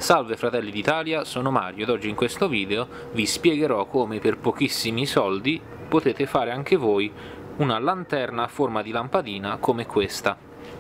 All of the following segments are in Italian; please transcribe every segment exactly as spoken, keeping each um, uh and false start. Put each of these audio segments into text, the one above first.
Salve fratelli d'Italia, sono Mario ed oggi in questo video vi spiegherò come per pochissimi soldi potete fare anche voi una lanterna a forma di lampadina come questa.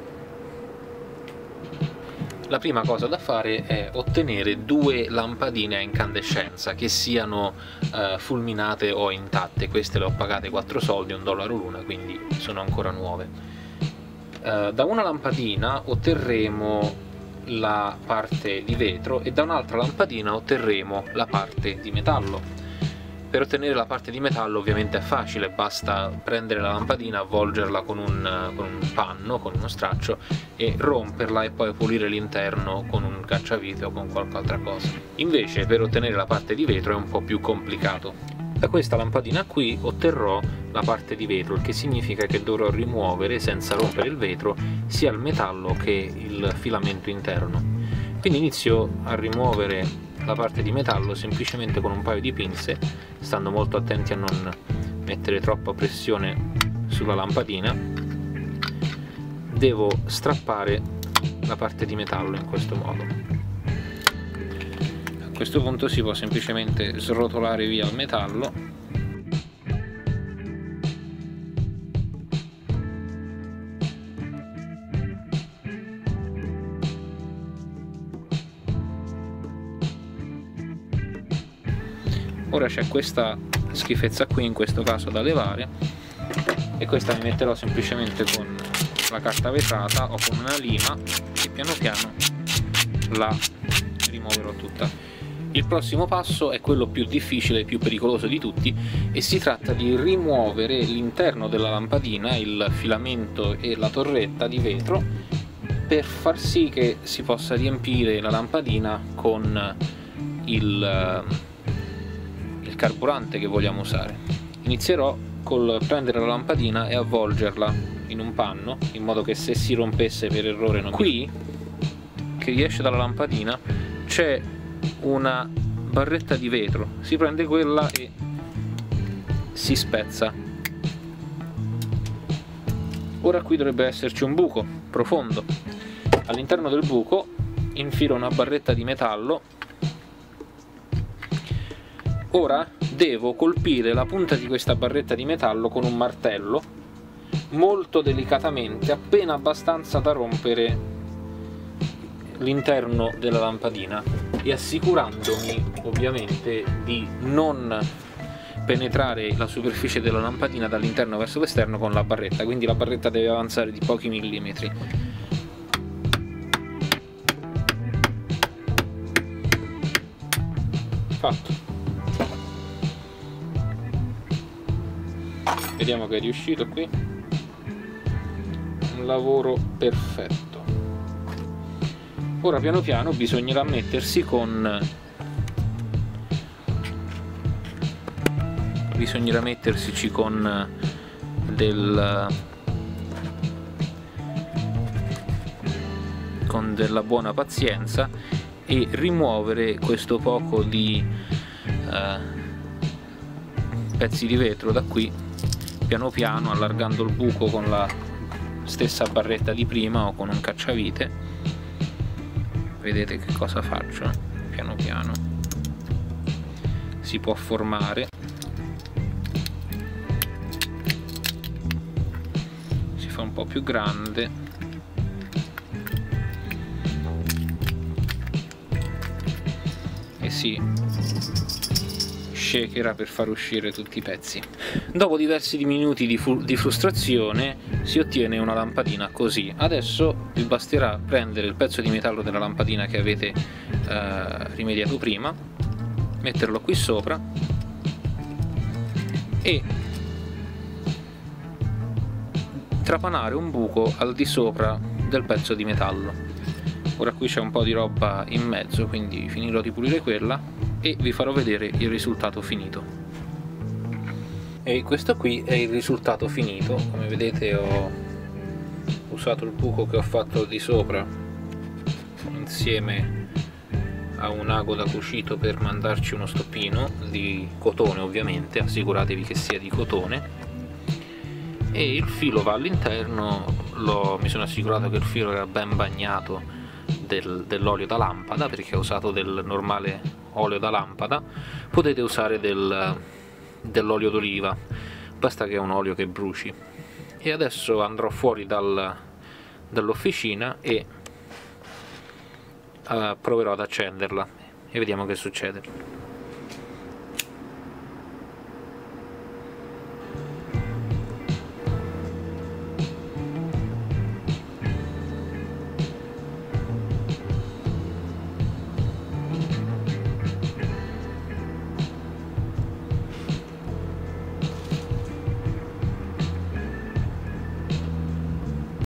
La prima cosa da fare è ottenere due lampadine a incandescenza che siano eh, fulminate o intatte. Queste le ho pagate quattro soldi, un dollaro l'una, quindi sono ancora nuove. Eh, da una lampadina otterremo la parte di vetro e da un'altra lampadina otterremo la parte di metallo. Per ottenere la parte di metallo ovviamente è facile, basta prendere la lampadina, avvolgerla con un, con un panno, con uno straccio e romperla e poi pulire l'interno con un cacciavite o con qualche altra cosa. Invece per ottenere la parte di vetro è un po' più complicato. Da questa lampadina qui otterrò la parte di vetro, il che significa che dovrò rimuovere senza rompere il vetro sia il metallo che il filamento interno. Quindi inizio a rimuovere la parte di metallo semplicemente con un paio di pinze, stando molto attenti a non mettere troppa pressione sulla lampadina. Devo strappare la parte di metallo in questo modo. A questo punto si può semplicemente srotolare via il metallo ora c'è questa schifezza qui in questo caso da levare e questa mi metterò semplicemente con la carta vetrata o con una lima e piano piano la rimuoverò tutta. Il prossimo passo è quello più difficile e più pericoloso di tutti e si tratta di rimuovere l'interno della lampadina, il filamento e la torretta di vetro, per far sì che si possa riempire la lampadina con il, il carburante che vogliamo usare. Inizierò col prendere la lampadina e avvolgerla in un panno in modo che se si rompesse per errore non... Qui, che riesce dalla lampadina, c'è una barretta di vetro, si prende quella e si spezza. Ora qui dovrebbe esserci un buco profondo. All'interno del buco infilo una barretta di metallo. Ora devo colpire la punta di questa barretta di metallo con un martello molto delicatamente, appena abbastanza da rompere l'interno della lampadina e assicurandomi ovviamente di non penetrare la superficie della lampadina dall'interno verso l'esterno con la barretta, quindi la barretta deve avanzare di pochi millimetri. Fatto. Vediamo che è riuscito qui. Un lavoro perfetto. Ora piano piano bisognerà mettersi con bisognerà mettersici con del con della buona pazienza e rimuovere questo poco di eh, pezzi di vetro da qui, piano piano allargando il buco con la stessa barretta di prima o con un cacciavite. Vedete che cosa faccio? Piano piano si può formare, si fa un po' più grande e si shakerà per far uscire tutti i pezzi. Dopo diversi minuti di, di frustrazione si ottiene una lampadina così. Adesso vi basterà prendere il pezzo di metallo della lampadina che avete eh, rimediato prima, metterlo qui sopra e trapanare un buco al di sopra del pezzo di metallo. Ora qui c'è un po' di roba in mezzo, quindi finirò di pulire quella e vi farò vedere il risultato finito. E questo qui è il risultato finito. Come vedete ho usato il buco che ho fatto di sopra insieme a un ago da cucito per mandarci uno stoppino di cotone, ovviamente assicuratevi che sia di cotone, e il filo va all'interno. Mi sono assicurato che il filo era ben bagnato del, dell'olio da lampada, perché ho usato del normale olio da lampada. Potete usare del, dell'olio d'oliva, basta che è un olio che bruci. E adesso andrò fuori dal, dall'officina e uh, proverò ad accenderla e vediamo che succede.